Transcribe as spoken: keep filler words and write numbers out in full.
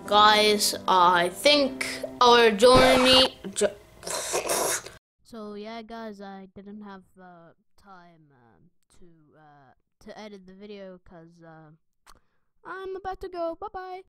Guys, I think our journey. Jo So yeah, guys, I didn't have uh, time um, to uh, to edit the video because uh, I'm about to go. Bye bye.